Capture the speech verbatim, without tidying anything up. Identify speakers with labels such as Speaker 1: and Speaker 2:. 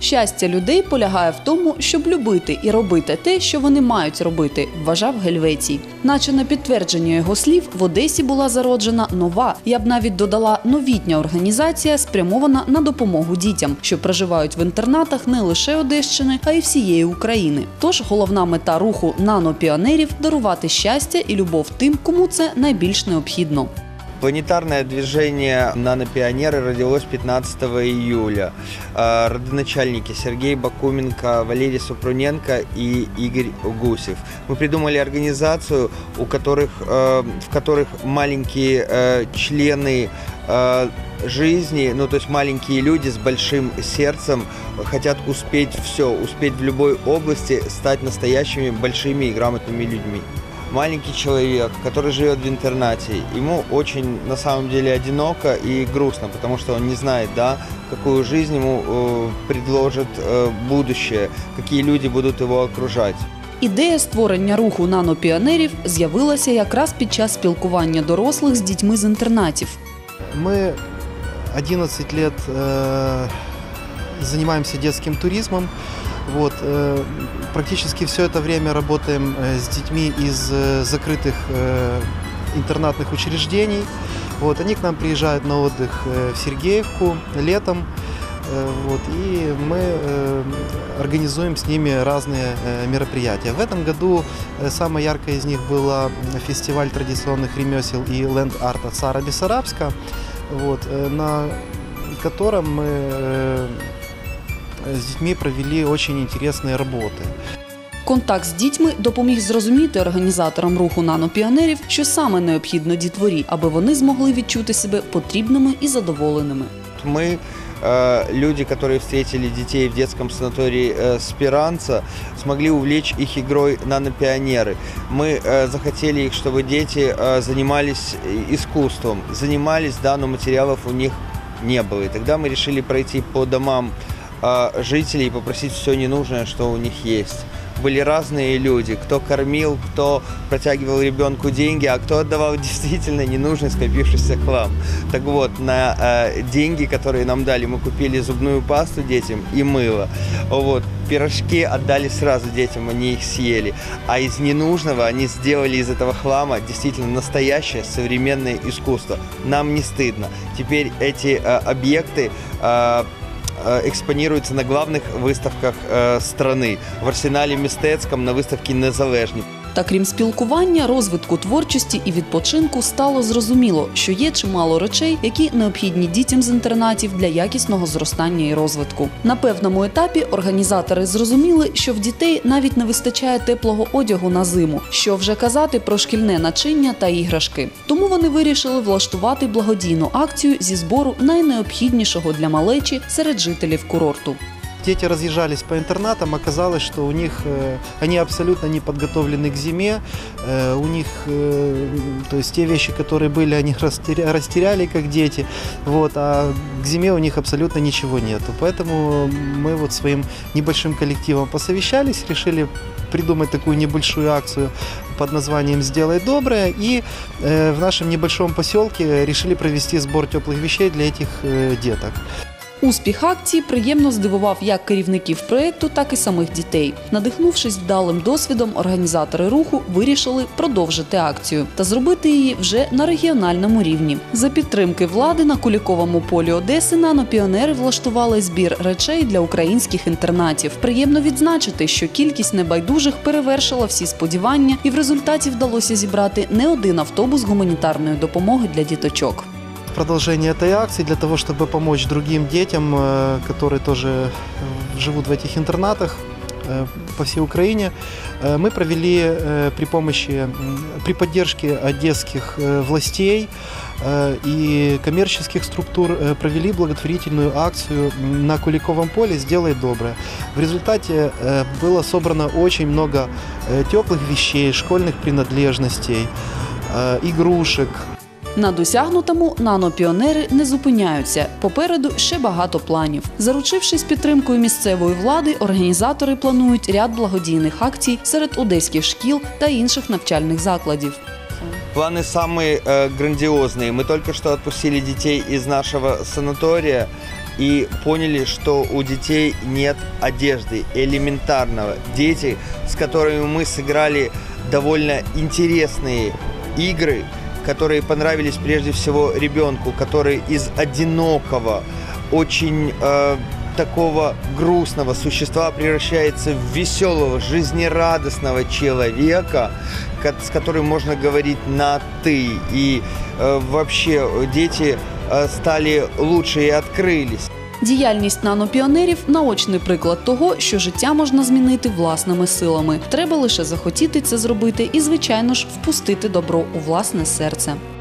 Speaker 1: Щастя людей полягає в тому, щоб любити і робити те, що вони мають робити, вважав Гельвецій. Наче на підтвердження його слів, в Одесі була зароджена нова, я б навіть додала новітня організація, спрямована на допомогу дітям, що проживають в інтернатах не лише Одещини, а й всієї України. Тож головна мета руху нанопіонерів – дарувати щастя і любов тим, кому це найбільш необхідно.
Speaker 2: Планетарное движение «Нанопионеры» родилось пятнадцатого июля. Родоначальники Сергей Бакуменко, Валерий Супруненко и Игорь Гусев. Мы придумали организацию, у которых, в которых маленькие члены жизни, ну то есть маленькие люди с большим сердцем хотят успеть все, успеть в любой области, стать настоящими большими и грамотными людьми. Маленький человек, который живет в интернате, ему очень на самом деле одиноко и грустно, потому что он не знает, да, какую жизнь ему э, предложит э, будущее, какие люди будут его окружать.
Speaker 1: Ідея створення руху нанопіонерів з'явилася якраз під час спілкування дорослих з дітьми з інтернатів.
Speaker 3: Ми одиннадцать лет э, занимаемся детским туризмом. Вот, э, практически все это время работаем э, с детьми из э, закрытых э, интернатных учреждений. Вот, они к нам приезжают на отдых э, в Сергеевку летом. Э, вот, и мы э, организуем с ними разные э, мероприятия. В этом году э, самое яркое из них было фестиваль традиционных ремесел и ленд-арта Сара Бессарабска, вот, э, на котором мы э, з дітьми провели очень інтересні роботи.
Speaker 1: Контакт з дітьми допоміг зрозуміти організаторам руху нанопіонерів, що саме необхідно дітворі, аби вони змогли відчути себе потрібними і задоволеними.
Speaker 2: Ми, люди, которые встретили детей в детском санатории Спиранца, смогли увлечь их игрой «Нанопионеры». Мы захотели их, чтобы дети занимались искусством, занимались, да, но материалов у них не было. И тогда мы решили пройти по домам жителей и попросить все ненужное, что у них есть. Были разные люди, кто кормил, кто протягивал ребенку деньги, а кто отдавал действительно ненужный скопившийся хлам. Так вот, на э, деньги, которые нам дали, мы купили зубную пасту детям и мыло. Вот, пирожки отдали сразу детям, они их съели. А из ненужного они сделали из этого хлама действительно настоящее современное искусство. Нам не стыдно. Теперь эти э, объекты э, экспонируются на главных выставках э, страны. В арсенале мистецьком на виставці «Незалежні».
Speaker 1: Та крім спілкування, розвитку творчості і відпочинку стало зрозуміло, що є чимало речей, які необхідні дітям з інтернатів для якісного зростання і розвитку. На певному етапі організатори зрозуміли, що в дітей навіть не вистачає теплого одягу на зиму, що вже казати про шкільне начиння та іграшки. Тому вони вирішили влаштувати благодійну акцію зі збору найнеобхіднішого для малечі серед жителів курорту.
Speaker 3: Дети разъезжались по интернатам, оказалось, что у них, э, они абсолютно не подготовлены к зиме, э, у них, э, то есть те вещи, которые были, они растеря, растеряли как дети, вот, а к зиме у них абсолютно ничего нету. Поэтому мы вот своим небольшим коллективом посовещались, решили придумать такую небольшую акцию под названием «Сделай доброе», и э, в нашем небольшом поселке решили провести сбор теплых вещей для этих э, деток.
Speaker 1: Успіх акції приємно здивував як керівників проєкту, так і самих дітей. Надихнувшись вдалим досвідом, організатори руху вирішили продовжити акцію та зробити її вже на регіональному рівні. За підтримки влади на Куліковому полі Одеси нанопіонери влаштували збір речей для українських інтернатів. Приємно відзначити, що кількість небайдужих перевершила всі сподівання і в результаті вдалося зібрати не один автобус гуманітарної допомоги для діточок.
Speaker 3: Продолжение этой акции для того, чтобы помочь другим детям, которые тоже живут в этих интернатах по всей Украине, мы провели при помощи, при поддержке одесских властей и коммерческих структур провели благотворительную акцию на Куликовом поле «Сделай доброе». В результате было собрано очень много теплых вещей, школьных принадлежностей, игрушек.
Speaker 1: На досягнутому нанопіонери не зупиняються. Попереду ще багато планів. Заручившись підтримкою місцевої влади, організатори планують ряд благодійних акцій серед одеських шкіл та інших навчальних закладів.
Speaker 2: Планы самые э, грандиозные. Мы только что отпустили детей из нашего санатория. и поняли, что у детей нет одежды, элементарного. Дети, с которыми мы сыграли довольно интересные игры, которые понравились прежде всего ребенку, который из одинокого, очень э, такого грустного существа превращается в веселого, жизнерадостного человека, с которым можно говорить на «ты». И э, вообще дети э, стали лучше и открылись.
Speaker 1: Діяльність нанопіонерів – наочний приклад того, що життя можна змінити власними силами. Треба лише захотіти це зробити і, звичайно ж, впустити добро у власне серце.